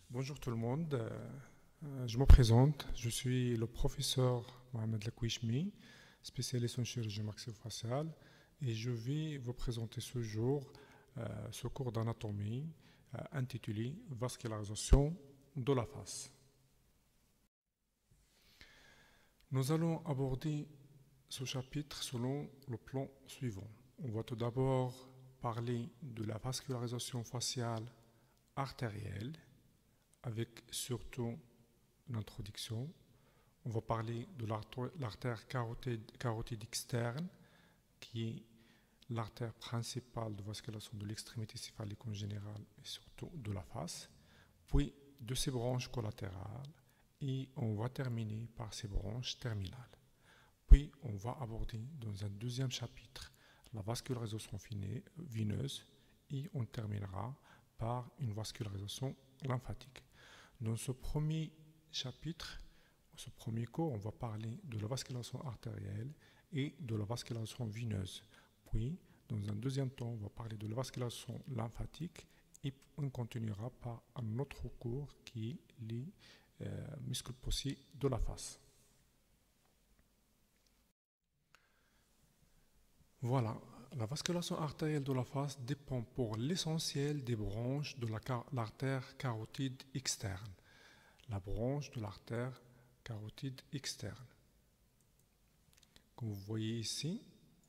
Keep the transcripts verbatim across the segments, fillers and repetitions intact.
Bonjour tout le monde, Euh, je me présente, je suis le professeur Mohamed Lakouishmi, spécialiste en chirurgie maxillofaciale, et je vais vous présenter ce jour euh, ce cours d'anatomie euh, intitulé Vascularisation de la face. Nous allons aborder ce chapitre selon le plan suivant. On va tout d'abord parler de la vascularisation faciale artérielle, avec surtout une introduction. On va parler de l'artère carotide, carotide externe, qui est l'artère principale de vascularisation de l'extrémité céphalique en général et surtout de la face, puis de ses branches collatérales, et on va terminer par ses branches terminales. Puis on va aborder dans un deuxième chapitre la vascularisation veineuse et on terminera par une vascularisation lymphatique. Dans ce premier chapitre, ce premier cours, on va parler de la vascularisation artérielle et de la vascularisation veineuse. Puis, dans un deuxième temps, on va parler de la vascularisation lymphatique et on continuera par un autre cours qui est les euh, muscles poussés de la face. Voilà, la vascularisation artérielle de la face dépend pour l'essentiel des branches de l'artère carotide externe. La branche de l'artère carotide externe. Comme vous voyez ici,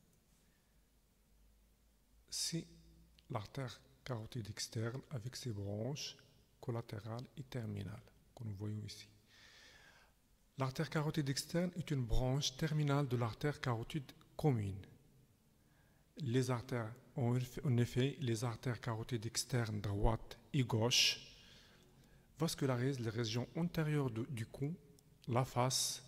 c'est l'artère carotide externe avec ses branches collatérales et terminales, comme nous voyons ici. L'artère carotide externe est une branche terminale de l'artère carotide commune. Les artères, en effet, les artères carotides externes droite et gauche vascularisent les régions antérieures de, du cou, la face,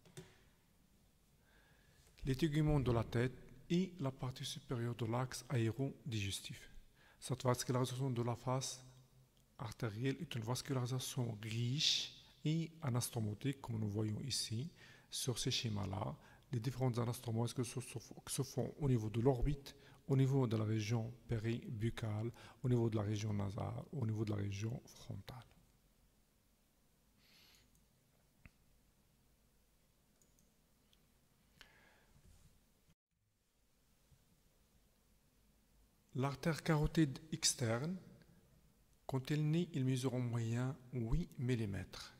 les teguments de la tête et la partie supérieure de l'axe aérodigestif. Cette vascularisation de la face artérielle est une vascularisation riche et anastomotique, comme nous voyons ici, sur ces schémas-là. Les différentes anastomoses que se, que se font au niveau de l'orbite, au niveau de la région péribuccale, au niveau de la région nasale, au niveau de la région frontale. L'artère carotide externe, quand elle naît, il mesure en moyenne huit millimètres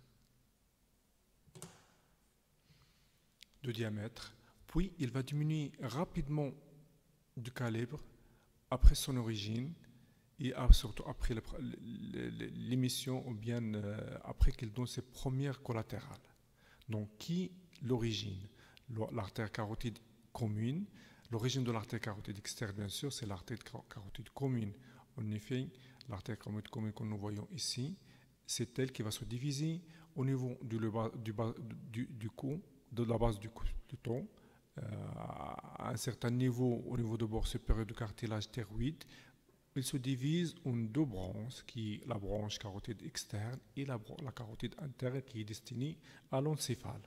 de diamètre, puis il va diminuer rapidement du calibre après son origine et surtout après l'émission ou bien après qu'il donne ses premières collatérales. Donc, qui est l'origine? L'artère carotide commune. L'origine de l'artère carotide externe, bien sûr, c'est l'artère carotide commune. En effet, l'artère carotide commune que nous voyons ici, c'est elle qui va se diviser au niveau du, du, du, du cou, de la base du cou plutôt, euh, à un certain niveau, au niveau du bord supérieur du cartilage thyroïde. Il se divise en deux branches, qui est la branche carotide externe et la, la carotide interne qui est destinée à l'encéphale.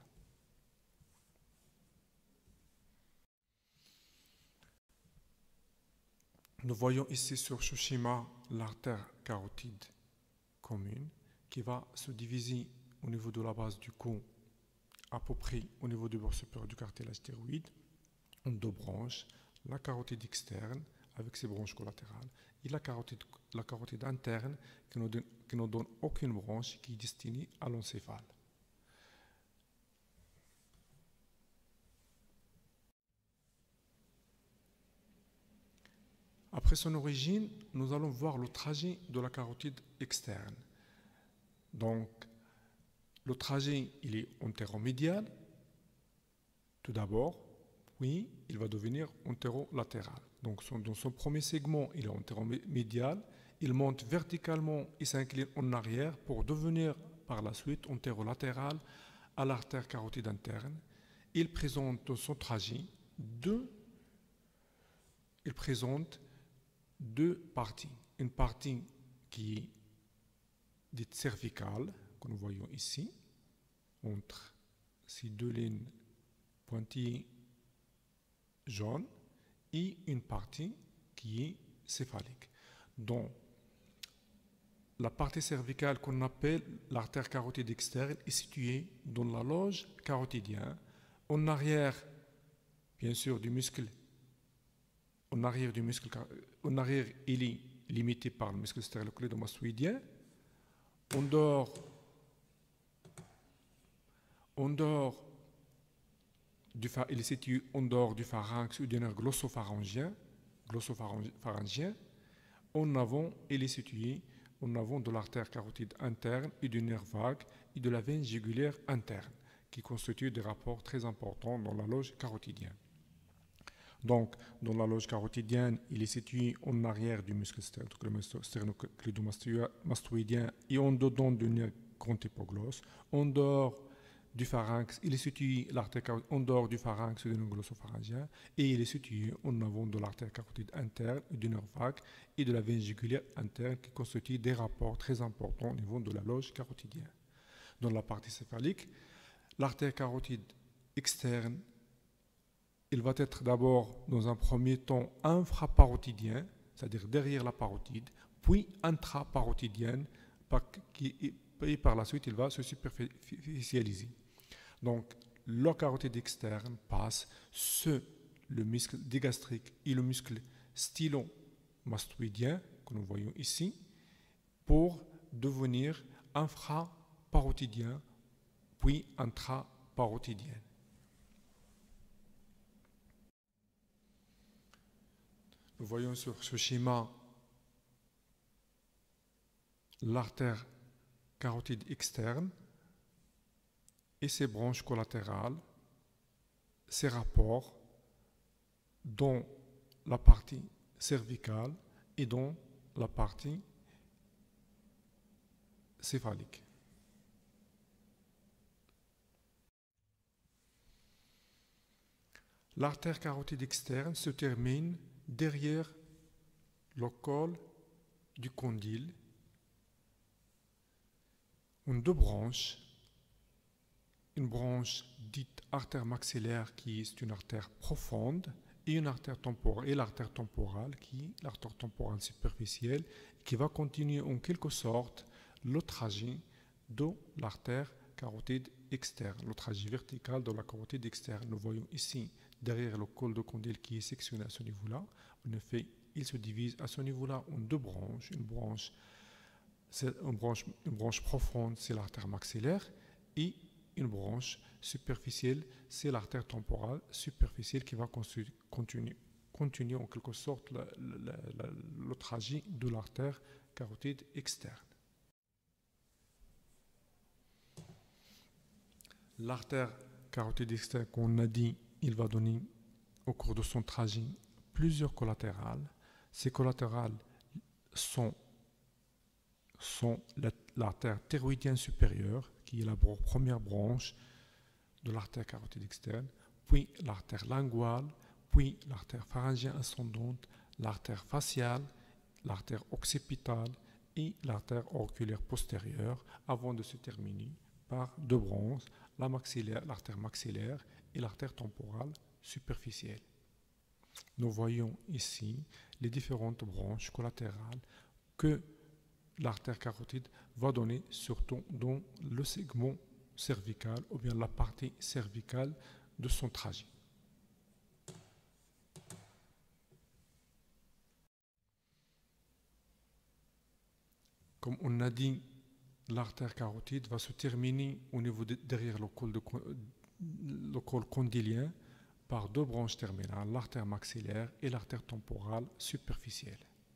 Nous voyons ici sur ce schéma l'artère carotide commune qui va se diviser au niveau de la base du cou, à peu près au niveau du bord supérieur du cartilage thyroïde, en deux branches, la carotide externe avec ses branches collatérales et la carotide, la carotide interne qui ne donne, qui ne donne aucune branche qui est destinée à l'encéphale. Après son origine, nous allons voir le trajet de la carotide externe. Donc, le trajet, il est antéromédial, tout d'abord, puis il va devenir antérolatéral. Donc, son, dans son premier segment, il est antéromédial, il monte verticalement et s'incline en arrière pour devenir par la suite antérolatéral à l'artère carotide interne. Il présente dans son trajet deux, il présente deux parties. Une partie qui est dite cervicale, que nous voyons ici, entre ces deux lignes pointillées jaunes, et une partie qui est céphalique. Dans la partie cervicale qu'on appelle l'artère carotide externe est située dans la loge carotidienne, en arrière, bien sûr, du muscle. En arrière du muscle, en arrière, il est limité par le muscle sternocleidomastoïdien. En dehors, en dehors du, il est situé en dehors du pharynx ou du nerf glossopharyngien. glossopharyngien. En avant, il est situé en avant de l'artère carotide interne et du nerf vague et de la veine jugulaire interne, qui constituent des rapports très importants dans la loge carotidienne. Donc, dans la loge carotidienne, il est situé en arrière du muscle sternocleidomastoïdien et en dedans du nerf grand hypoglosse. En dehors du pharynx, il est situé en dehors du pharynx et du nerf glossopharyngien, et il est situé en avant de l'artère carotide interne et du nerf vague et de la veine jugulaire interne, qui constituent des rapports très importants au niveau de la loge carotidienne. Dans la partie céphalique, l'artère carotide externe, il va être d'abord, dans un premier temps, infraparotidien, c'est-à-dire derrière la parotide, puis intraparotidienne, et par la suite, il va se superficialiser. Donc, le carotide externe passe sur le muscle digastrique et le muscle stylomastoïdien, que nous voyons ici, pour devenir infraparotidien, puis intraparotidien. Nous voyons sur ce schéma l'artère carotide externe et ses branches collatérales, ses rapports dans la partie cervicale et dans la partie céphalique. L'artère carotide externe se termine derrière le col du condyle en deux branches. Une branche dite artère maxillaire qui est une artère profonde et une artère temporale, et l'artère temporale qui est l'artère temporale superficielle qui va continuer en quelque sorte le trajet de l'artère carotide externe, le trajet vertical de la carotide externe. Nous voyons ici derrière le col de condyle qui est sectionné à ce niveau-là. En effet, il se divise à ce niveau-là en deux branches. Une branche, c'est une branche, une branche profonde, c'est l'artère maxillaire, et une branche superficielle, c'est l'artère temporale superficielle qui va continuer, continuer en quelque sorte le, le, le, le trajet de l'artère carotide externe. L'artère carotide externe, qu'on a dit, il va donner au cours de son trajet plusieurs collatérales. Ces collatérales sont, sont l'artère thyroïdienne supérieure, qui est la première branche de l'artère carotide externe, puis l'artère linguale, puis l'artère pharyngienne ascendante, l'artère faciale, l'artère occipitale et l'artère auriculaire postérieure, avant de se terminer par deux branches, la maxillaire, l'artère maxillaire et l'artère temporale superficielle. Nous voyons ici les différentes branches collatérales que l'artère carotide va donner, surtout dans le segment cervical ou bien la partie cervicale de son trajet. Comme on a dit, l'artère carotide va se terminer au niveau de, derrière le col, de, le col condylien par deux branches terminales, l'artère maxillaire et l'artère temporale superficielle.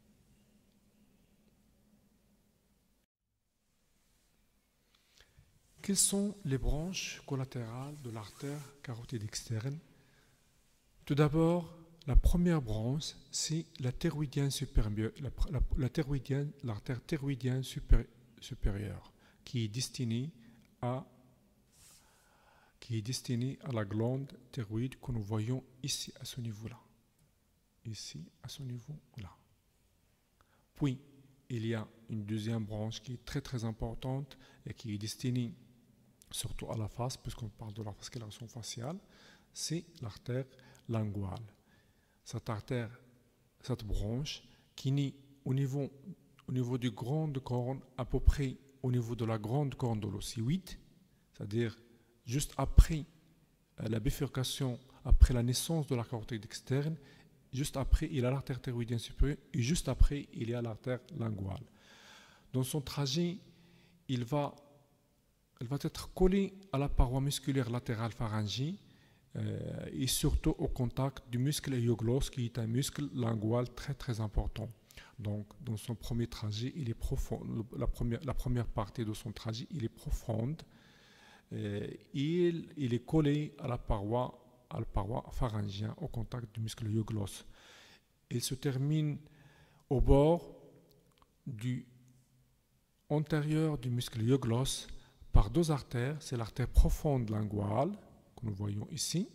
Quelles sont les branches collatérales de l'artère carotide externe? Tout d'abord, la première branche, c'est la thyroïdienne supérieure, la, la, la thyroïdienne, l'artère thyroïdienne supérieure, supérieure, qui est destinée à qui est destinée à la glande thyroïde que nous voyons ici à ce niveau-là. Ici à ce niveau-là. Puis, il y a une deuxième branche qui est très très importante et qui est destinée surtout à la face, puisqu'on parle de la vascularisation faciale, c'est l'artère linguale. Cette artère, cette branche qui naît au niveau, au niveau du grande corne, à peu près au niveau de la grande corne de l'ossioïde, c'est-à-dire juste après euh, la bifurcation, après la naissance de la carotide externe, juste après il y a l'artère thyroïdienne supérieure et juste après il y a l'artère linguale. Dans son trajet, il va, il va être collé à la paroi musculaire latérale pharyngée euh, et surtout au contact du muscle hélioglosse qui est un muscle lingual très très important. Donc, dans son premier trajet, il est profond. La première, la première partie de son trajet, il est profonde. Euh, il, il est collé à la paroi, à la paroi pharyngienne, au contact du muscle hélioglosse. Il se termine au bord du antérieur du muscle hélioglosse par deux artères. C'est l'artère profonde linguale que nous voyons ici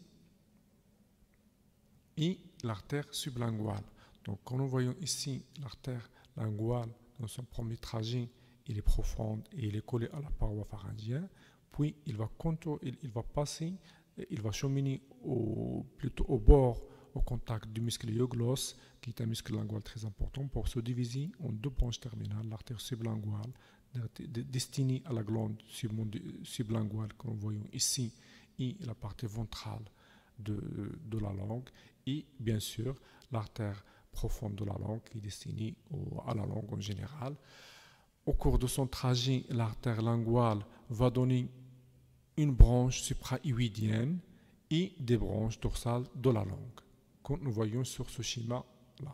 et l'artère sublinguale. Donc, quand nous voyons ici l'artère linguale dans son premier trajet, il est profonde et il est collé à la paroi pharyngienne. Puis, il va, contour, il, il va passer, il va cheminer au, plutôt au bord, au contact du muscle hélioglosse, qui est un muscle lingual très important, pour se diviser en deux branches terminales, l'artère sublinguale, destinée à la glande sublinguale que nous voyons ici, et la partie ventrale de, de la langue, et bien sûr l'artère profonde de la langue qui est destinée au, à la langue en général. Au cours de son trajet, l'artère linguale va donner une branche suprahuidienne et des branches dorsales de la langue, comme nous voyons sur ce schéma-là.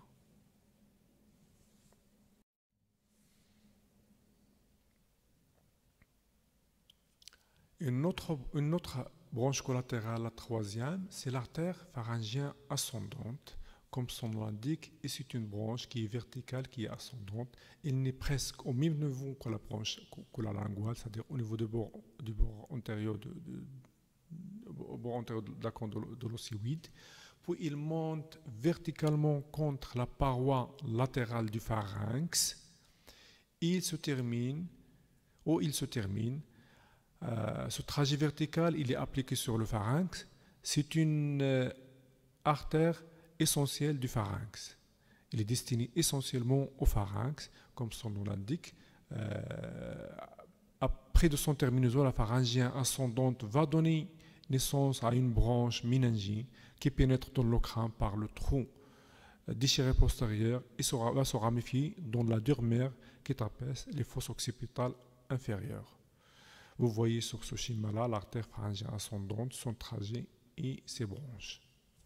Une autre, une autre branche collatérale, la troisième, c'est l'artère pharyngienne ascendante. Comme son nom l'indique, et c'est une branche qui est verticale, qui est ascendante. Elle n'est presque au même niveau que la branche, que la linguale, c'est-à-dire au niveau du bord, du bord antérieur de, de, au bord antérieur de la cône de, de l'ossioïde. Puis il monte verticalement contre la paroi latérale du pharynx. Et il se termine, ou il se termine, euh, ce trajet vertical, il est appliqué sur le pharynx. C'est une euh, artère essentiel du pharynx. Il est destiné essentiellement au pharynx, comme son nom l'indique. Euh, après de son terminaison, la pharyngienne ascendante va donner naissance à une branche méningique qui pénètre dans le crâne par le trou déchiré postérieur et sera, va se ramifier dans la durmère qui tapasse les fosses occipitales inférieures. Vous voyez sur ce schéma-là l'artère pharyngienne ascendante, son trajet et ses branches.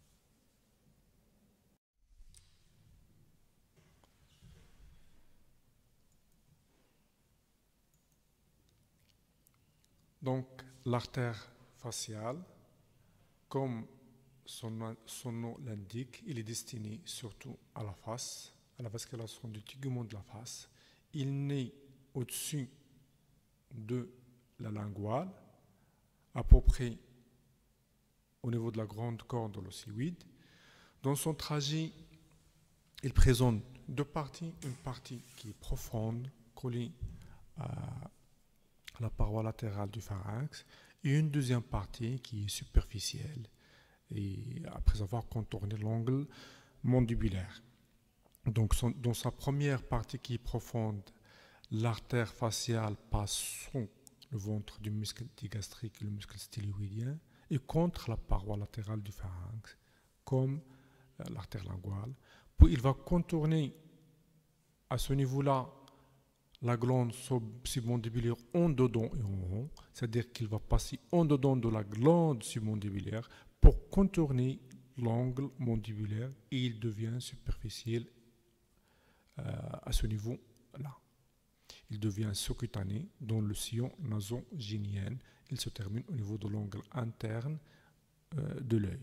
Donc, l'artère faciale, comme son, son nom l'indique, il est destiné surtout à la face, à la vascularisation du tégument de la face. Il naît au-dessus de la linguale, à peu près au niveau de la grande corne de l'ossioïde. Dans son trajet, il présente deux parties, une partie qui est profonde, collée à la paroi latérale du pharynx, et une deuxième partie qui est superficielle, et après avoir contourné l'angle mandibulaire. Donc, son, dans sa première partie qui est profonde, l'artère faciale passe sous le ventre du muscle digastrique et le muscle styloïdien, et contre la paroi latérale du pharynx, comme euh, l'artère linguale. Puis il va contourner à ce niveau-là la glande submandibulaire en dedans et en haut, c'est-à-dire qu'il va passer en dedans de la glande submandibulaire pour contourner l'angle mandibulaire et il devient superficiel euh, à ce niveau-là. Il devient sous-cutané dans le sillon nasogénien. Il se termine au niveau de l'angle interne euh, de l'œil.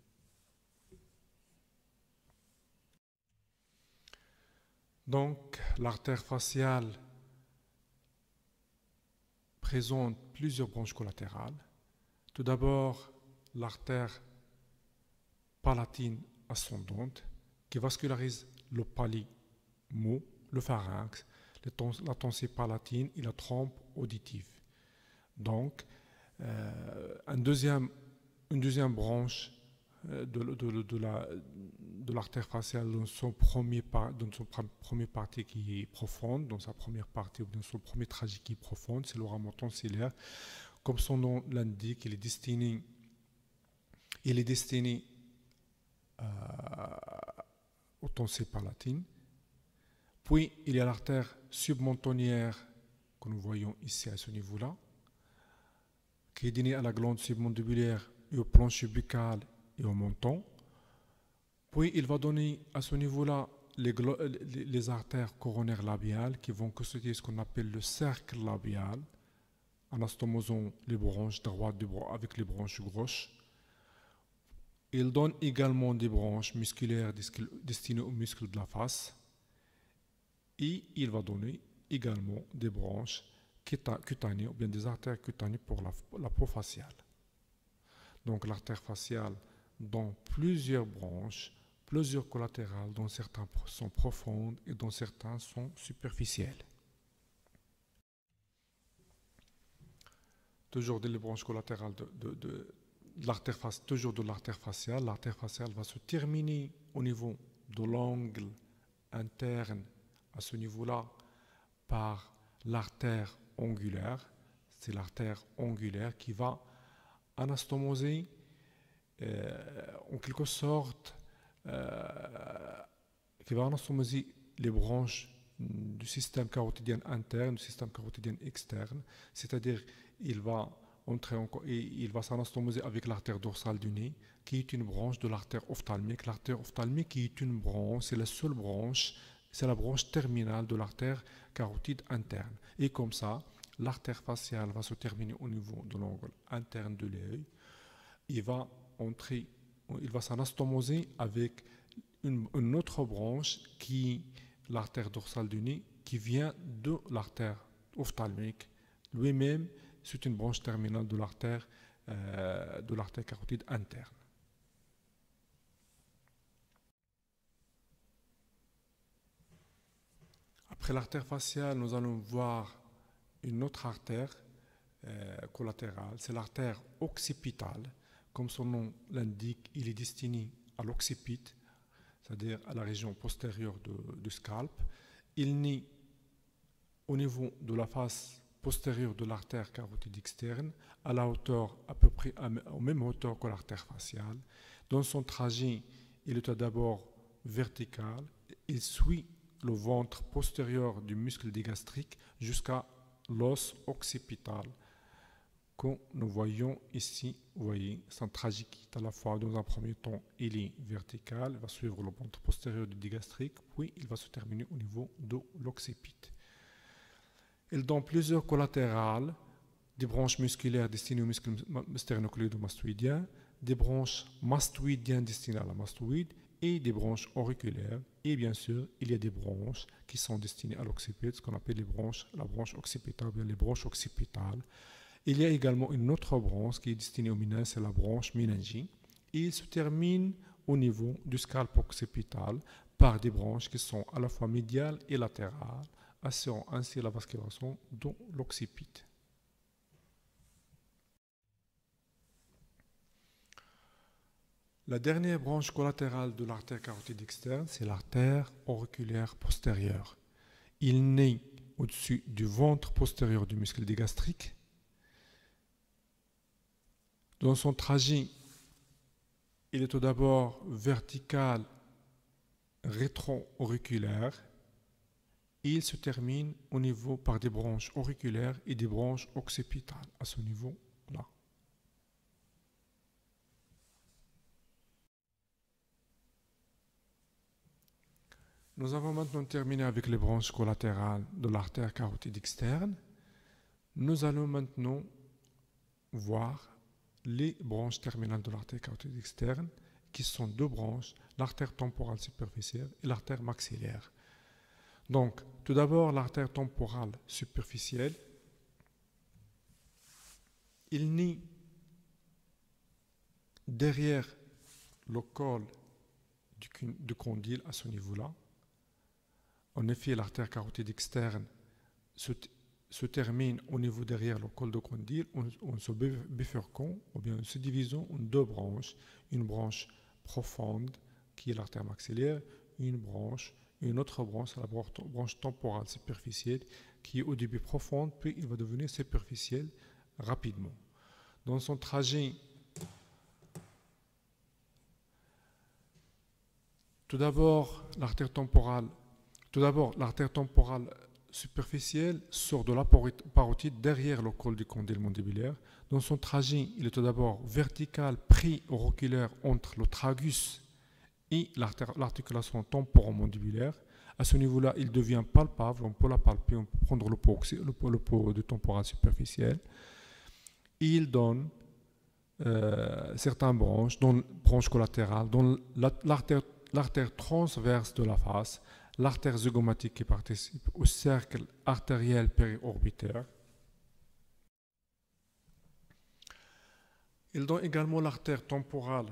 Donc, l'artère faciale présente plusieurs branches collatérales. Tout d'abord, l'artère palatine ascendante qui vascularise le palais-mot, le pharynx, la tonsille palatine et la trompe auditive. Donc, euh, un deuxième, une deuxième branche de, de, de, la, de l'artère faciale dans son premier par, dans son première partie qui est profonde, dans sa première partie ou dans son premier trajet qui est profonde, c'est le rameau tonsillaire. Comme son nom l'indique, il est destiné, il est destiné euh, au tonsil palatine. Puis il y a l'artère submentonnière que nous voyons ici à ce niveau-là, qui est donnée à la glande submandibulaire et au plancher buccal et au menton. Puis il va donner à ce niveau-là les, les, les artères coronaires labiales qui vont constituer ce qu'on appelle le cercle labial, anastomosant les branches droites du bras avec les branches gauches. Il donne également des branches musculaires destinées aux muscles de la face. Et il va donner également des branches cutanées ou bien des artères cutanées pour la, la peau faciale. Donc l'artère faciale donne plusieurs branches, plusieurs collatérales, dont certains sont profondes et dont certains sont superficielles. Toujours des branches collatérales de, de, de, de l'artère faciale, toujours de l'artère faciale. L'artère faciale va se terminer au niveau de l'angle interne à ce niveau-là par l'artère angulaire. C'est l'artère angulaire qui va anastomoser euh, en quelque sorte euh, qui va anastomoser les branches du système carotidien interne, du système carotidien externe, c'est-à-dire il va entrer en, et il va s'anastomoser avec l'artère dorsale du nez, qui est une branche de l'artère ophtalmique. L'artère ophtalmique qui est une branche, c'est la seule branche, c'est la branche terminale de l'artère carotide interne. Et comme ça, l'artère faciale va se terminer au niveau de l'angle interne de l'œil. Il va entrer, il va s'anastomoser avec une, une autre branche qui est l'artère dorsale du nez, qui vient de l'artère ophtalmique. Lui-même, c'est une branche terminale de l'artère euh, de l'artère carotide interne. Après l'artère faciale, nous allons voir une autre artère euh, collatérale, c'est l'artère occipitale. Comme son nom l'indique, il est destiné à l'occipite, c'est-à-dire à la région postérieure de, du scalp. Il naît au niveau de la face postérieure de l'artère carotide externe, à la hauteur à peu près à, à même hauteur que l'artère faciale. Dans son trajet, il est d'abord vertical, il suit le ventre postérieur du muscle digastrique jusqu'à l'os occipital que nous voyons ici. Vous voyez, son trajet qui est à la fois, dans un premier temps, il est vertical, il va suivre le ventre postérieur du digastrique, puis il va se terminer au niveau de l'occipite. Il donne plusieurs collatérales, des branches musculaires destinées aux muscles sternocleidomastoïdiens, des branches mastoïdiennes destinées à la mastoïde et des branches auriculaires. Et bien sûr, il y a des branches qui sont destinées à l'occipite, ce qu'on appelle les branches, la branche occipitale, ou bien les branches occipitales. Il y a également une autre branche qui est destinée au méninge, c'est la branche méningie. Et il se termine au niveau du scalp occipital par des branches qui sont à la fois médiales et latérales, assurant ainsi la vascularisation de l'occipite. La dernière branche collatérale de l'artère carotide externe, c'est l'artère auriculaire postérieure. Il naît au-dessus du ventre postérieur du muscle digastrique. Dans son trajet, il est tout d'abord vertical rétro-auriculaire et il se termine au niveau par des branches auriculaires et des branches occipitales à ce niveau-là. Nous avons maintenant terminé avec les branches collatérales de l'artère carotide externe. Nous allons maintenant voir les branches terminales de l'artère carotide externe, qui sont deux branches, l'artère temporale superficielle et l'artère maxillaire. Donc, tout d'abord, l'artère temporale superficielle, il naît derrière le col du, du condyle à ce niveau-là. En effet, l'artère carotide externe se, se termine au niveau derrière le col de condyle en, en se bifurquant ou bien en se divisant en deux branches, une branche profonde qui est l'artère maxillaire, une branche, une autre branche, la branche temporale superficielle qui est au début profonde puis il va devenir superficiel rapidement. Dans son trajet, tout d'abord l'artère temporale, tout d'abord l'artère temporale superficielle sort de la parotide derrière le col du condyle mandibulaire. Dans son trajet, il est tout d'abord vertical, pré-auriculaire entre le tragus et l'articulation temporomandibulaire. À ce niveau-là, il devient palpable. On peut la palper, on peut prendre le pot, le pot, le pot de temporal superficiel. Il donne euh, certaines branches, dont branche collatérale, dont l'artère l'artère transverse de la face, l'artère zygomatique qui participe au cercle artériel périorbitaire. Il donne également l'artère temporale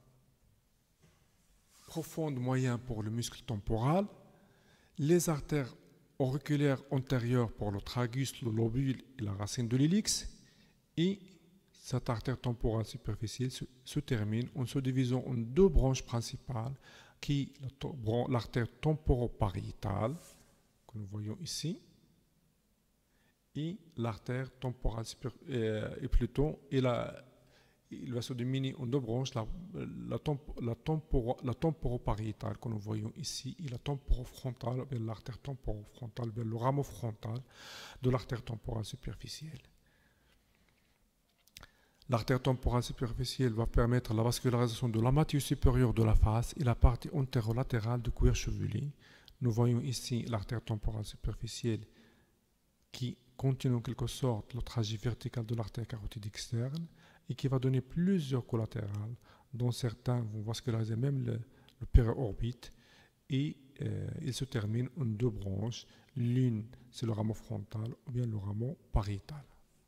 profonde moyenne pour le muscle temporal, les artères auriculaires antérieures pour le tragus, le lobule et la racine de l'hélix, et cette artère temporale superficielle se, se termine en se divisant en deux branches principales, qui l'artère temporopariétale, que nous voyons ici, et l'artère temporale euh, et plutôt, et la, il va se déminer en deux branches, la, la, temp, la, temporo, la temporopariétale que nous voyons ici, et la temporofrontale, l'artère temporofrontale, le rameau frontal de l'artère temporale superficielle. L'artère temporale superficielle va permettre la vascularisation de la moitié supérieure de la face et la partie antérolatérale du cuir chevelu. Nous voyons ici l'artère temporale superficielle qui continue en quelque sorte le trajet vertical de l'artère carotide externe et qui va donner plusieurs collatérales, dont certains vont vasculariser même le, le périorbite, et euh, il se termine en deux branches. L'une, c'est le rameau frontal ou bien le rameau pariétal.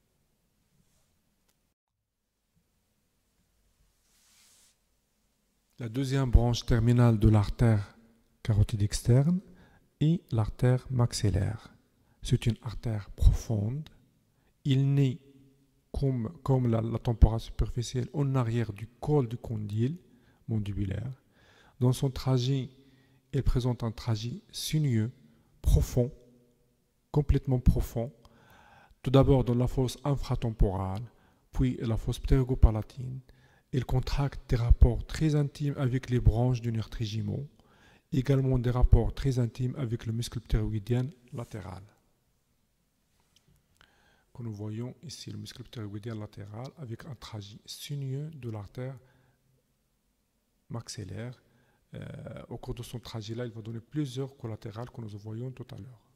La deuxième branche terminale de l'artère carotide externe est l'artère maxillaire. C'est une artère profonde. Il naît comme, comme la, la temporale superficielle en arrière du col du condyle mandibulaire. Dans son trajet, elle présente un trajet sinueux, profond, complètement profond. Tout d'abord dans la fosse infratemporale, puis la fosse ptérygopalatine. Il contracte des rapports très intimes avec les branches du nerf trigimal, également des rapports très intimes avec le muscle ptérygoïdien latéral. Que nous voyons ici le muscle ptérygoïdien latéral avec un trajet sinueux de l'artère maxillaire. Euh, au cours de son trajet-là, il va donner plusieurs collatérales que nous voyons tout à l'heure.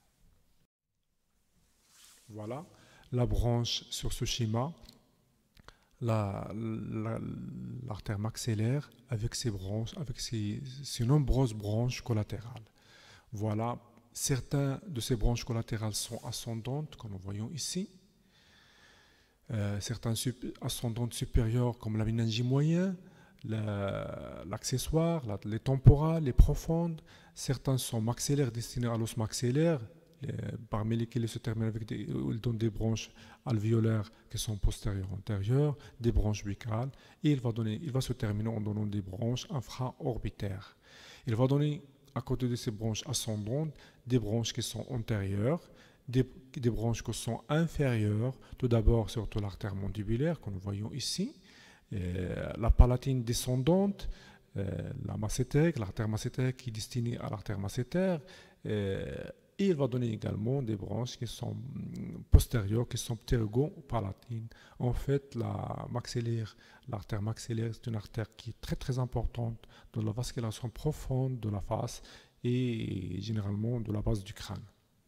Voilà la branche sur ce schéma. La, la, l'artère maxillaire avec ses branches, avec ses, ses nombreuses branches collatérales. Voilà, certaines de ces branches collatérales sont ascendantes, comme nous voyons ici. Euh, certaines sup ascendantes supérieures, comme la méningie moyenne, l'accessoire, la, les temporales, les profondes. Certains sont maxillaires destinés à l'os maxillaire. Les, parmi lesquels ils se terminent avec des, ils donnent des branches alvéolaires qui sont postérieures antérieures, des branches buccales, et il va, donner, il va se terminer en donnant des branches infraorbitaires. Il va donner, à côté de ces branches ascendantes, des branches qui sont antérieures, des, des branches qui sont inférieures, tout d'abord surtout l'artère mandibulaire, que nous voyons ici, la palatine descendante, euh, la massétère, l'artère massétère qui est destinée à l'artère massétère, et il va donner également des branches qui sont postérieures, qui sont ptérygopalatines. En fait, la maxillaire, l'artère maxillaire, c'est une artère qui est très très importante dans la vascularisation profonde de la face et généralement de la base du crâne.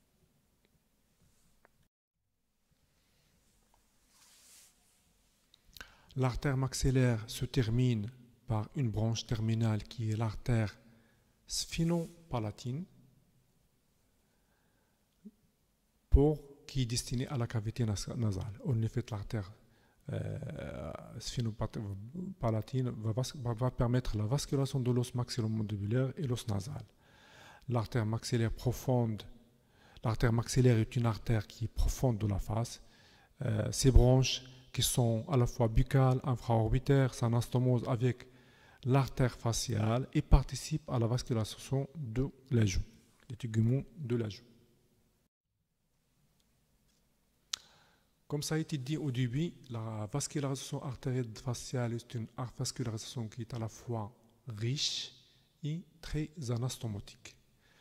L'artère maxillaire se termine par une branche terminale qui est l'artère sphinopalatine, pour, qui est destinée à la cavité nasale. En effet, l'artère euh, sphinopalatine va, va, va permettre la vascularisation de l'os maxillomandibulaire et l'os nasal. L'artère maxillaire profonde, L'artère maxillaire est une artère qui est profonde de la face. Euh, ses branches qui sont à la fois buccales, infraorbitaires, s'anastomosent avec l'artère faciale et participent à la vascularisation de la joue, les teguments de la joue. Comme ça a été dit au début, la vascularisation artérielle faciale est une vascularisation qui est à la fois riche et très anastomotique.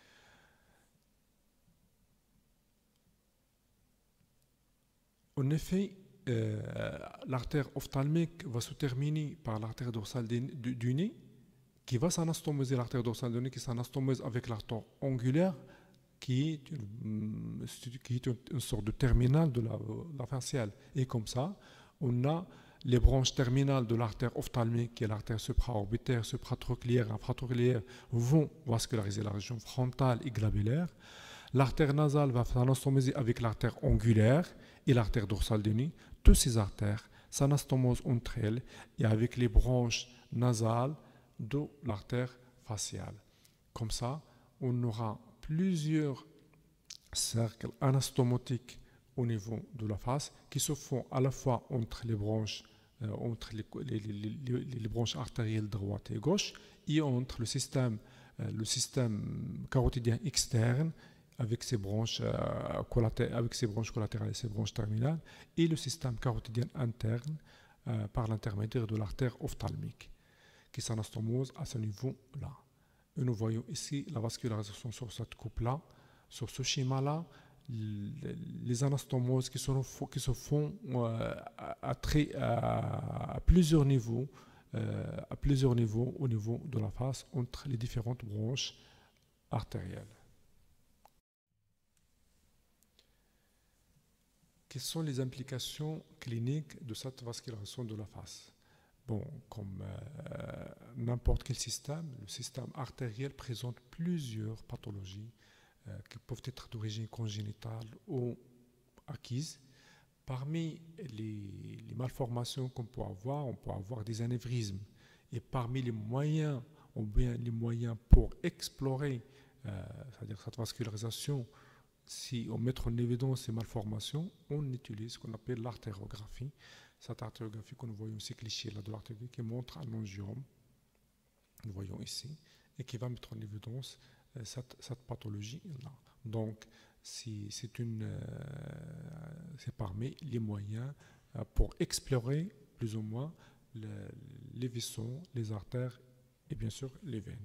En effet, euh, l'artère ophtalmique va se terminer par l'artère dorsale du, du, du nez, qui va s'anastomoser, l'artère dorsale du nez qui s'anastomose avec l'artère angulaire, qui est, une, qui est une, une sorte de terminale de la, la faciale. Et comme ça, on a les branches terminales de l'artère ophtalmique, qui est l'artère supraorbitaire, supratrochléaire, infratrochléaire, vont vasculariser la région frontale et glabulaire. L'artère nasale va s'anastomoser avec l'artère angulaire et l'artère dorsale du nez. Toutes ces artères s'anastomosent entre elles et avec les branches nasales de l'artère faciale. Comme ça, on aura plusieurs cercles anastomotiques au niveau de la face qui se font à la fois entre les branches, euh, entre les, les, les, les, les branches artérielles droite et gauche et entre le système, euh, le système carotidien externe avec ses branches, euh, collatérales, avec ses branches collatérales et ses branches terminales et le système carotidien interne euh, par l'intermédiaire de l'artère ophtalmique qui s'anastomose à ce niveau-là. Et nous voyons ici la vascularisation sur cette coupe-là, sur ce schéma-là, les anastomoses qui, sont, qui se font euh, à, très, à, à plusieurs niveaux, euh, à plusieurs niveaux au niveau de la face entre les différentes branches artérielles. Quelles sont les implications cliniques de cette vascularisation de la face? Bon, comme euh, n'importe quel système, le système artériel présente plusieurs pathologies euh, qui peuvent être d'origine congénitale ou acquise. Parmi les, les malformations qu'on peut avoir, on peut avoir des anévrismes. Et parmi les moyens, ou bien les moyens pour explorer, euh, c'est-à-dire cette vascularisation, si on met en évidence ces malformations, on utilise ce qu'on appelle l'artérographie. Cette artérographie que nous voyons ici, cliché là de l'artérographie, qui montre un angiome, nous voyons ici, et qui va mettre en évidence euh, cette, cette pathologie-là. Donc, si, c'est, une, euh, c'est parmi les moyens euh, pour explorer plus ou moins le, les vaisseaux, les artères et bien sûr les veines.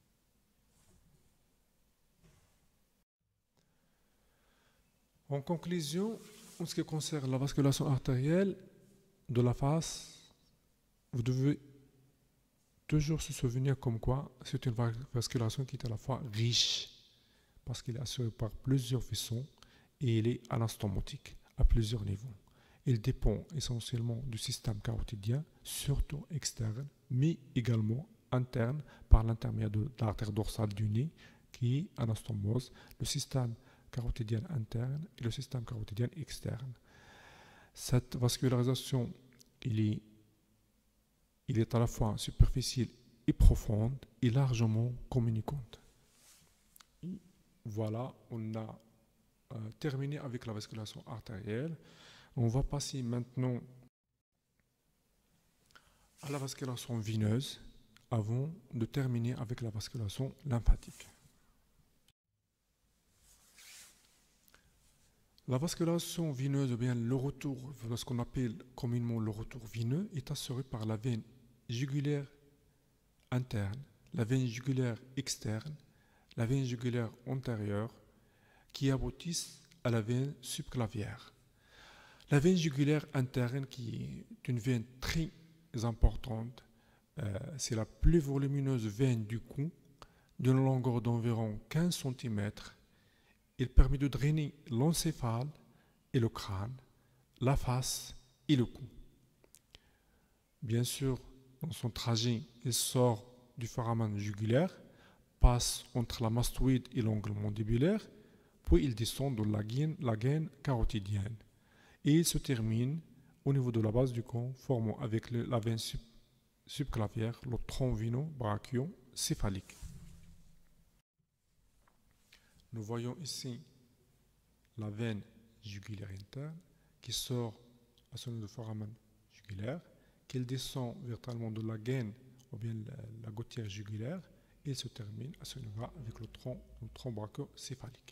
En conclusion, en ce qui concerne la vascularisation artérielle de la face, vous devez toujours se souvenir comme quoi c'est une vascularisation qui est à la fois riche, parce qu'il est assuré par plusieurs vaisseaux et il est anastomotique à plusieurs niveaux. Il dépend essentiellement du système carotidien, surtout externe, mais également interne par l'intermédiaire de l'artère dorsale du nez qui anastomose le système carotidien interne et le système carotidien externe. Cette vascularisation, il est, il est à la fois superficielle et profonde et largement communicante. Et voilà, on a euh, terminé avec la vascularisation artérielle. On va passer maintenant à la vascularisation veineuse avant de terminer avec la vascularisation lymphatique. La vascularisation veineuse, ou bien le retour, ce qu'on appelle communément le retour veineux, est assuré par la veine jugulaire interne, la veine jugulaire externe, la veine jugulaire antérieure, qui aboutissent à la veine subclavière. La veine jugulaire interne, qui est une veine très importante, euh, c'est la plus volumineuse veine du cou, d'une longueur d'environ quinze centimètres. Il permet de drainer l'encéphale et le crâne, la face et le cou. Bien sûr, dans son trajet, il sort du foramen jugulaire, passe entre la mastoïde et l'angle mandibulaire, puis il descend dans la gaine, la gaine carotidienne. Et il se termine au niveau de la base du cou, formant avec le, la veine sub, subclavière le tronc veineux brachio-céphalique. Nous voyons ici la veine jugulaire interne qui sort à son niveau de foramen jugulaire, qu'elle descend verticalement de la gaine ou bien la, la gouttière jugulaire et se termine à ce niveau avec le tronc, le tronc brachiocéphalique.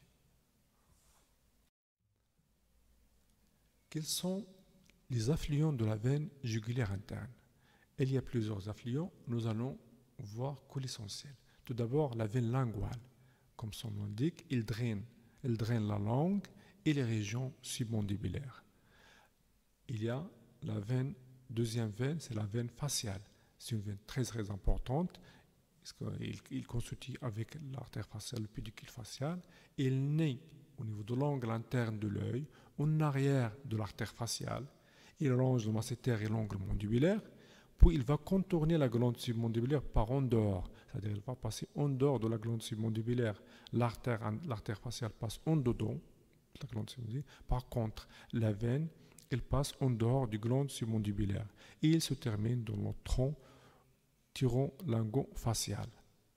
Quels sont les affluents de la veine jugulaire interne? Il y a plusieurs affluents, nous allons voir que l'essentiel. Tout d'abord, la veine linguale. Comme son nom l'indique, il draine, elle draine la langue et les régions submandibulaires. Il y a la veine, deuxième veine, c'est la veine faciale. C'est une veine très très importante, parce qu'il il constitue avec l'artère faciale, le pédicule facial, et il naît au niveau de l'angle interne de l'œil, en arrière de l'artère faciale. Il longe le masséter et l'angle mandibulaire, puis il va contourner la glande submandibulaire par en dehors, c'est-à-dire il va passer en dehors de la glande submandibulaire. L'artère, l'artère faciale passe en dedans, la glande submandibulaire. Par contre, la veine, elle passe en dehors du glande submandibulaire et il se termine dans le tronc thyrolingo-facial.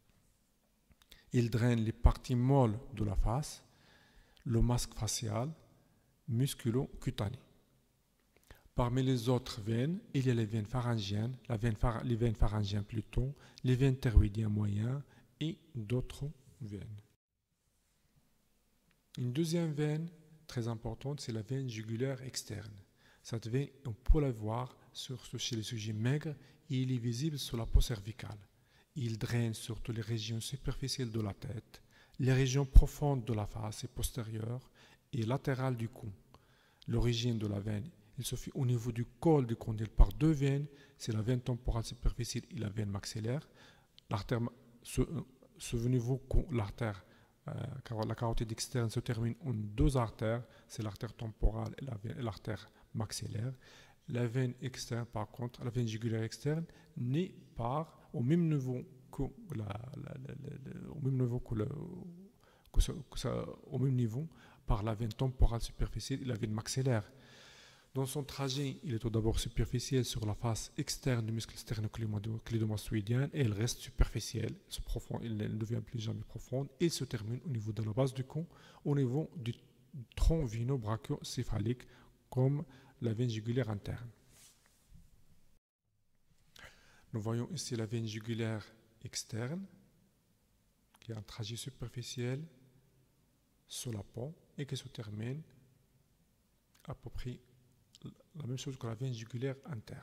Il draine les parties molles de la face, le masque facial, musculo-cutané. Parmi les autres veines, il y a les veines pharyngiennes, la veine phar- les veines pharyngiennes plutôt, les veines thyroïdiennes moyennes et d'autres veines. Une deuxième veine très importante, c'est la veine jugulaire externe. Cette veine, on peut la voir sur, chez les sujets maigres et il est visible sur la peau cervicale. Il draine surtout les régions superficielles de la tête, les régions profondes de la face et postérieure et latérales du cou. L'origine de la veine, il se fait au niveau du col du condyle par deux veines, c'est la veine temporale superficielle et la veine maxillaire. L'artère, ce, ce niveau, l'artère, euh, la carotide externe se termine en deux artères, c'est l'artère temporale et l'artère maxillaire. La veine externe, par contre, la veine jugulaire externe, naît par au même niveau que la, la, la, la, au même niveau que, le, que, ça, que ça, au même niveau par la veine temporale superficielle et la veine maxillaire. Dans son trajet, il est tout d'abord superficiel sur la face externe du muscle sternoclédomastoïdien et elle reste superficielle, se profond, elle ne devient plus jamais profonde et il se termine au niveau de la base du cou, au niveau du tronc vino-brachiocéphalique comme la veine jugulaire interne. Nous voyons ici la veine jugulaire externe qui a un trajet superficiel sur la peau et qui se termine à peu près la même chose que la veine jugulaire interne.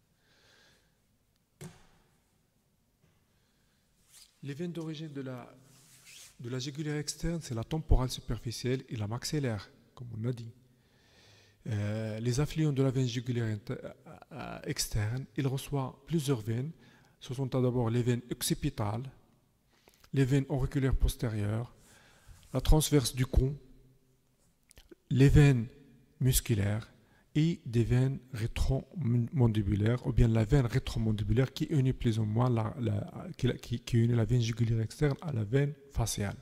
Les veines d'origine de la, de la jugulaire externe, c'est la temporale superficielle et la maxillaire, comme on a dit. Euh, les affluents de la veine jugulaire euh, externe, il reçoit plusieurs veines. Ce sont d'abord les veines occipitales, les veines auriculaires postérieures, la transverse du cou, les veines musculaires et des veines rétromandibulaires, ou bien la veine rétromandibulaire qui unit plus ou moins la, la, qui, qui, qui unit la veine jugulaire externe à la veine faciale.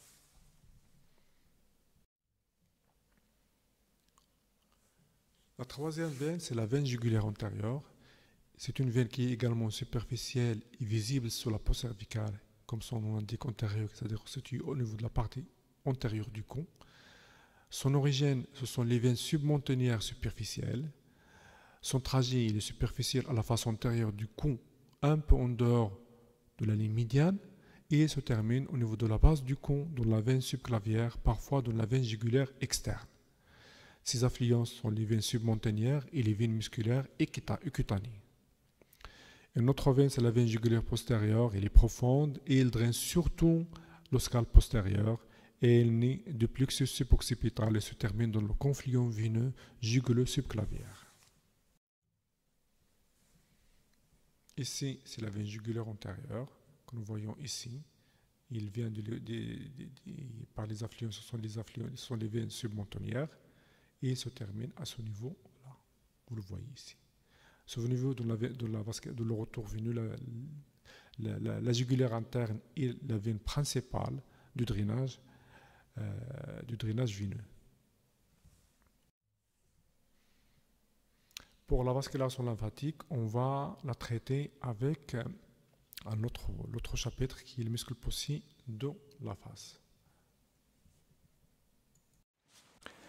La troisième veine, c'est la veine jugulaire antérieure. C'est une veine qui est également superficielle et visible sur la peau cervicale, comme son nom l'indique, antérieure, c'est-à-dire située au niveau de la partie antérieure du cou. Son origine, ce sont les veines submontagnères superficielles. Son trajet, il est superficiel à la face antérieure du cou, un peu en dehors de la ligne médiane, et se termine au niveau de la base du cou, dans la veine subclavière, parfois dans la veine jugulaire externe. Ces affluents sont les veines submontagnères et les veines musculaires et cutanées. Une autre veine, c'est la veine jugulaire postérieure. Elle est profonde et elle draine surtout le scalpe postérieur et elle naît du plexus suboccipital et se termine dans le confluent veineux juguleux subclavière. Ici, c'est la veine jugulaire antérieure que nous voyons ici. Il vient de, de, de, de, par les affluents, ce sont les affluents, ce sont les veines submontagnères et il se termine à ce niveau-là. Vous le voyez ici. Ce niveau de la, de la, de le retour veineux, la, la, la, la jugulaire interne est la veine principale du drainage, euh, du drainage veineux. Pour la vascularisation lymphatique, on va la traiter avec un autre, l'autre chapitre qui est le muscle poussé de la face.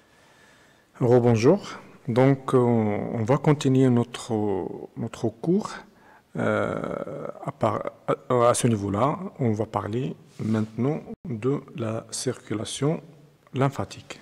Rebonjour. Donc, euh, on va continuer notre, notre cours. Euh, à, par, à, à ce niveau-là, on va parler maintenant de la circulation lymphatique.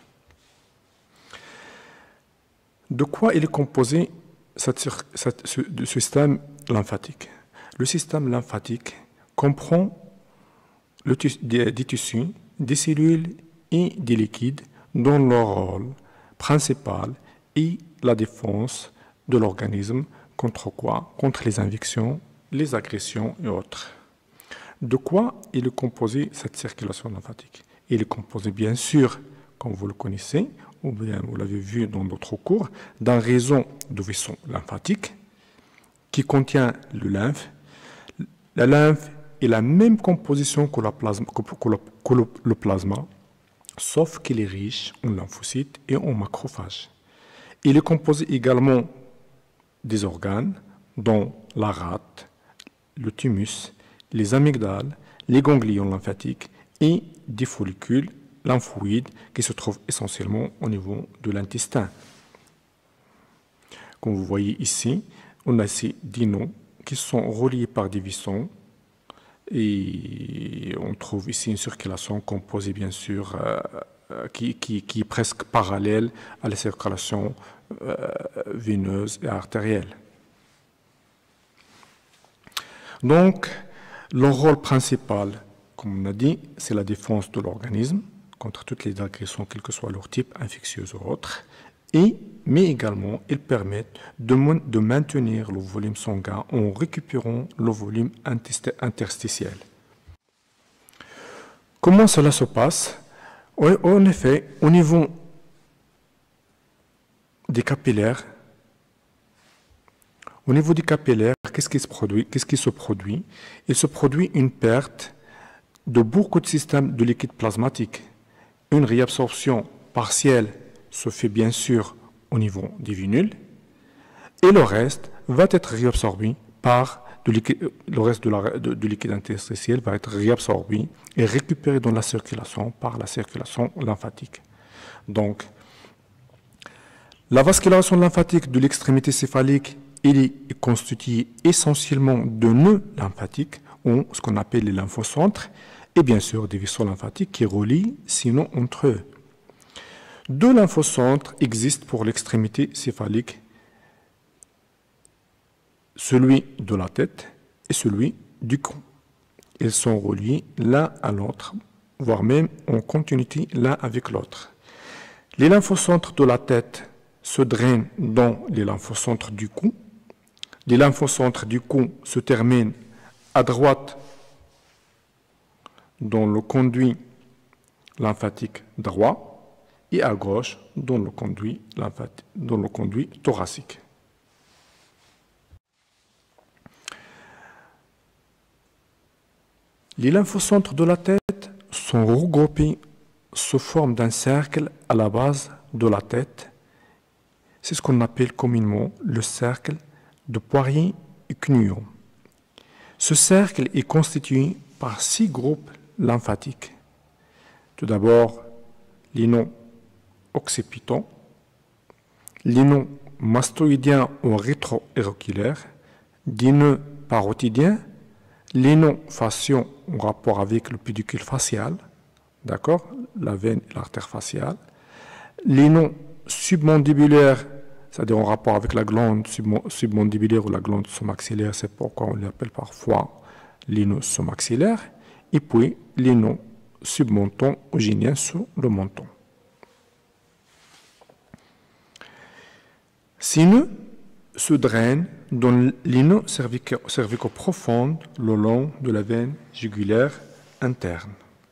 De quoi il est composé cette, cette, ce, ce système lymphatique? Le système lymphatique comprend le, des, des tissus, des cellules et des liquides dont leur rôle principal est la défense de l'organisme contre quoi? Contre les infections, les agressions et autres. De quoi il est composé cette circulation lymphatique? Il est composé bien sûr, comme vous le connaissez, ou bien vous l'avez vu dans d'autres cours, d'un réseau de vaisseaux lymphatiques qui contient le lymphe. La lymphe est la même composition que, la plasma, que, que, le, que le, le plasma, sauf qu'il est riche en lymphocytes et en macrophages. Il est composé également des organes, dont la rate, le thymus, les amygdales, les ganglions lymphatiques et des follicules lymphoïdes qui se trouvent essentiellement au niveau de l'intestin. Comme vous voyez ici, on a ces dinos qui sont reliés par des vissons et on trouve ici une circulation composée bien sûr euh, qui, qui, qui est presque parallèle à la circulation euh, veineuse et artérielle. Donc, leur rôle principal, comme on a dit, c'est la défense de l'organisme contre toutes les agressions, quel que soit leur type, infectieux ou autre, et, mais également, ils permettent de, de maintenir le volume sanguin en récupérant le volume interstitiel. Comment cela se passe? En effet, au niveau des capillaires, Au niveau des capillaires, qu'est-ce qui se produit? Qu'est-ce qui se produit? Il se produit une perte de beaucoup de systèmes de liquide plasmatique. Une réabsorption partielle se fait bien sûr au niveau des vénules et le reste va être réabsorbé par de liquide, le reste de la, de, de liquide interstitiel va être réabsorbé et récupéré dans la circulation par la circulation lymphatique. Donc, la vascularisation lymphatique de l'extrémité céphalique il est constitué essentiellement de nœuds lymphatiques, ou ce qu'on appelle les lymphocentres, et bien sûr des vaisseaux lymphatiques qui relient sinon entre eux. Deux lymphocentres existent pour l'extrémité céphalique, celui de la tête et celui du cou. Ils sont reliés l'un à l'autre, voire même en continuité l'un avec l'autre. Les lymphocentres de la tête se drainent dans les lymphocentres du cou. Les lymphocentres du cou se terminent à droite dans le conduit lymphatique droit et à gauche dans le conduit, lymphatique, dans le conduit thoracique. Les lymphocentres de la tête sont regroupés sous forme d'un cercle à la base de la tête. C'est ce qu'on appelle communément le cercle de Poirier-Cugnot. Ce cercle est constitué par six groupes lymphatiques. Tout d'abord, les nœuds occipitaux, les nœuds mastoïdiens ou rétro-auriculaires, des nœuds parotidiens, les nœuds faciaux en rapport avec le pédicule facial, d'accord, la veine et l'artère faciale, les nœuds submandibulaires, c'est-à-dire en rapport avec la glande submandibulaire ou la glande sous-maxillaire, c'est pourquoi on l'appelle parfois les nœuds sous-maxillaires, et puis les nœuds submentons ou géniens sous le menton. Ces nœuds se drainent dans les nœuds cervicaux profonds le long de la veine jugulaire interne.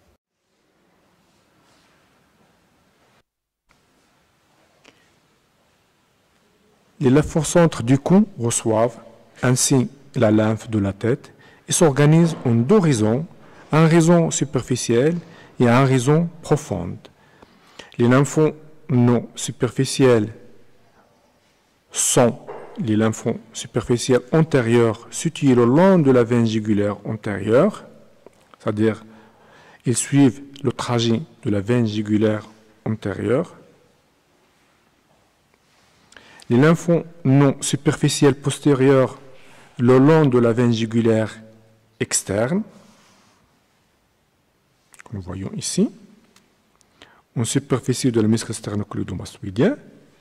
Les lymphocentres du cou reçoivent ainsi la lymphe de la tête et s'organisent en deux réseaux, un réseau superficiel et un réseau profond. Les lymphonodes superficiels sont les lymphonodes superficiels antérieurs situés le long de la veine jugulaire antérieure, c'est-à-dire ils suivent le trajet de la veine jugulaire antérieure. Les lymphonodes superficiels postérieurs le long de la veine jugulaire externe, que nous voyons ici, en superficie de la muscle sternocleidomastoïdien.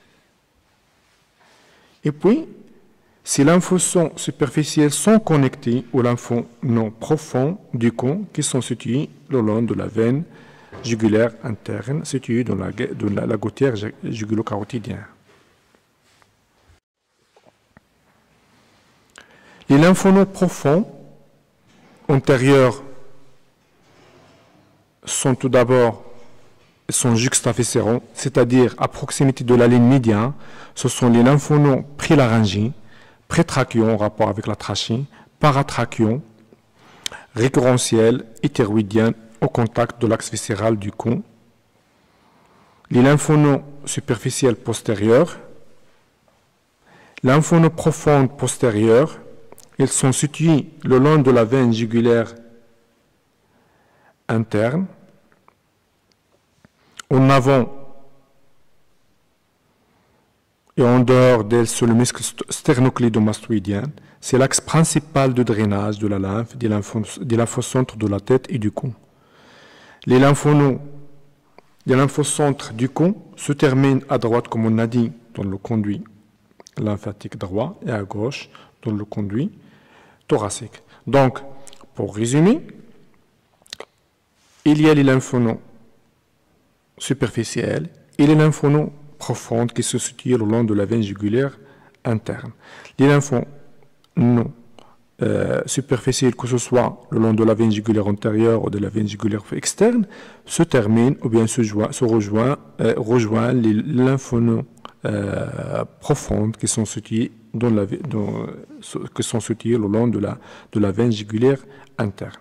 Et puis, ces lymphocytes superficiels sont connectés aux lymphonodes profonds du cône qui sont situés le long de la veine jugulaire interne située dans la, dans la, la gouttière jugulo-carotidienne. Les lymphonodes profonds antérieurs sont tout d'abord sont juxtaviscéraux, c'est-à-dire à proximité de la ligne médiane. Ce sont les lymphonodes prélaryngiens, prétrachions en rapport avec la trachée, paratrachions, récurrentiels et thyroïdiens au contact de l'axe viscéral du cône. Les lymphonodes superficiels postérieurs, lymphonodes profonds postérieurs, ils sont situés le long de la veine jugulaire interne, en avant et en dehors d'elle sur le muscle sternocleidomastoïdien. C'est l'axe principal de drainage de la lymphe des, des lymphocentres de la tête et du cône. Les lymphonodes des lymphocentres du cône se terminent à droite, comme on a dit, dans le conduit lymphatique droit et à gauche dans le conduit thoracique. Donc, pour résumer, il y a les lymphonodes superficiels et les lymphonodes profonds qui se situent le long de la veine jugulaire interne. Les lymphonodes euh, superficiels, que ce soit le long de la veine jugulaire antérieure ou de la veine jugulaire externe, se terminent ou bien se, joint, se rejoignent, euh, rejoignent les lymphonodes euh, profondes qui sont situés dans la, dans, qui sont situés le long de la, de la veine jugulaire interne.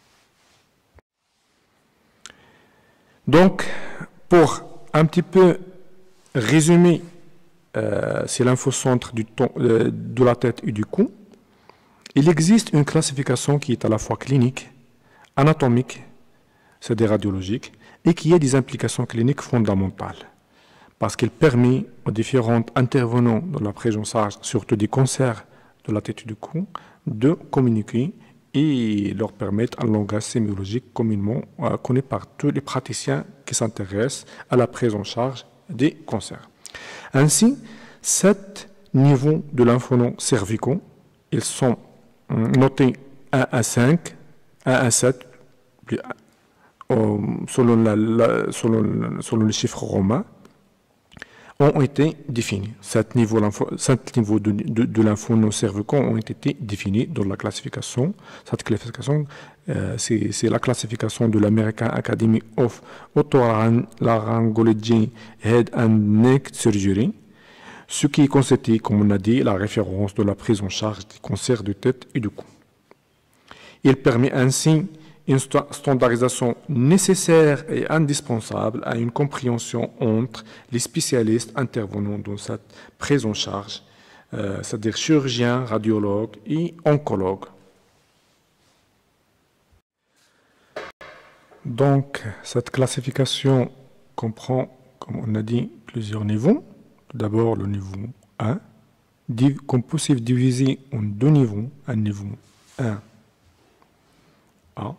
Donc, pour un petit peu résumer euh, ces lymphocentres du ton, euh, de la tête et du cou, il existe une classification qui est à la fois clinique, anatomique, c'est-à-dire radiologique, et qui a des implications cliniques fondamentales, parce qu'elle permet aux différents intervenants dans la prise en charge, surtout des cancers de la tête et du cou, de communiquer et leur permettre un langage sémiologique communément euh, connu par tous les praticiens qui s'intéressent à la prise en charge des cancers. Ainsi, sept niveaux de lymphonodes cervicaux, ils sont euh, notés un à cinq, un à sept, euh, selon, la, la, selon, selon les chiffres romains, ont été définis. Sept niveaux, sept niveaux de, de, de lymphonodes cervicaux ont été définis dans la classification. Cette classification, euh, c'est la classification de l'American Academy of Otolaryngology Head and Neck Surgery, ce qui constitue, comme on a dit, la référence de la prise en charge des cancers de tête et du cou. Il permet ainsi une standardisation nécessaire et indispensable à une compréhension entre les spécialistes intervenant dans cette prise en charge, euh, c'est-à-dire chirurgiens, radiologues et oncologues. Donc, cette classification comprend, comme on a dit, plusieurs niveaux. Tout d'abord, le niveau un, qu'on peut diviser en deux niveaux, un niveau un A,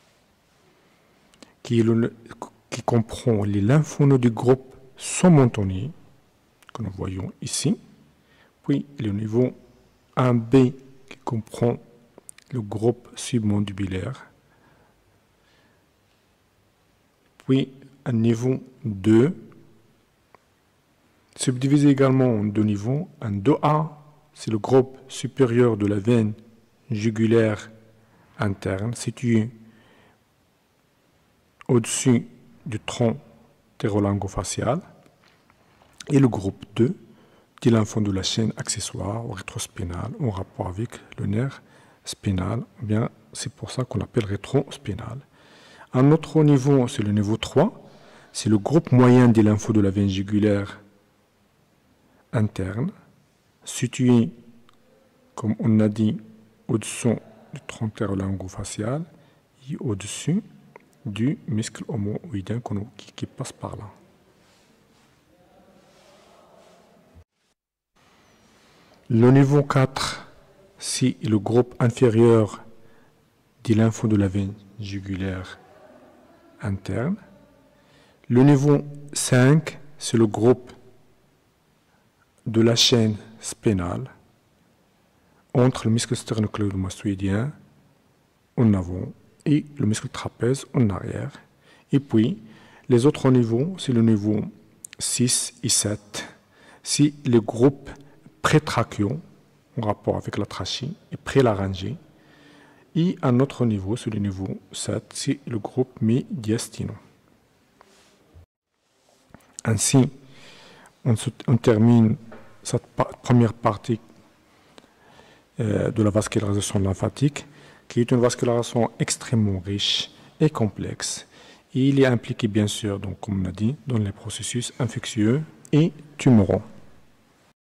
Qui, le, qui comprend les lymphonodes du groupe sommentonier, que nous voyons ici, puis le niveau un B, qui comprend le groupe submandibulaire, puis un niveau deux, subdivisé également en deux niveaux, un deux A, c'est le groupe supérieur de la veine jugulaire interne, situé au-dessus du tronc ptérygofacial, et le groupe deux, des lymphonodes de la chaîne accessoire ou rétrospinale en rapport avec le nerf spinal, ou bien c'est pour ça qu'on l'appelle rétrospinal. Un autre niveau, c'est le niveau trois, c'est le groupe moyen des lymphonodes de la veine jugulaire interne, situé, comme on a dit, au-dessous du tronc ptérygofacial et au-dessus du muscle omoïdien qui, qui passe par là. Le niveau quatre, c'est le groupe inférieur de l'info de la veine jugulaire interne. Le niveau cinq, c'est le groupe de la chaîne spinale entre le muscle sternocléidomastoïdien en avant et le muscle trapèze en arrière. Et puis, les autres niveaux, c'est le niveau six et sept. C'est le groupe prétrachiaux en rapport avec la trachée et prélaryngée. Et un autre niveau, c'est le niveau sept, c'est le groupe médiastinaux. Ainsi, on, se, on termine cette pa première partie euh, de la vascularisation lymphatique, qui est une vascularisation extrêmement riche et complexe. Et il est impliqué, bien sûr, donc, comme on a dit, dans les processus infectieux et tumoraux.